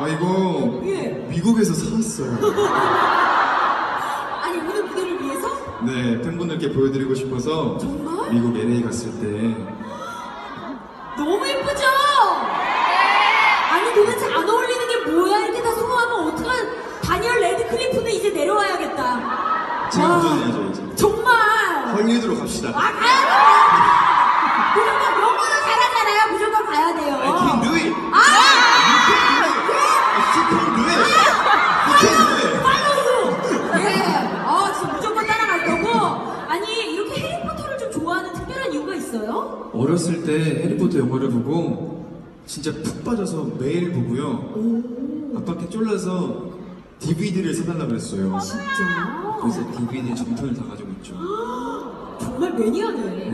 아 이거 예. 미국에서 사왔어요. 아니 오늘 무대를 위해서? 네, 팬분들께 보여드리고 싶어서 정말? 미국 LA 갔을 때 너무 예쁘죠? 아니 도대체 안 어울리는 게 뭐야? 이렇게 다 소모하면 어떡한 다니엘 레드클리프는 이제 내려와야겠다. 제가 와, 도전해야죠 이제. 정말. 헐리우드로 갑시다. 아 가야 돼. 무조건 영어는 잘하잖아요. 무조건 가야 돼요. I can do it. 아! You can do it. You can do it. 팔로우! 예. 진짜 무조건 따라갈 거고. 아니, 이렇게 해리포터를 좀 좋아하는 특별한 이유가 있어요? 어렸을 때 해리포터 영화를 보고 진짜 푹 빠져서 매일 보고요. 아빠께 쫄라서 DVD를 사달라고 그랬어요. 진짜? 그래서 DVD 전편을 다 가지고 있죠. 정말 매니아네.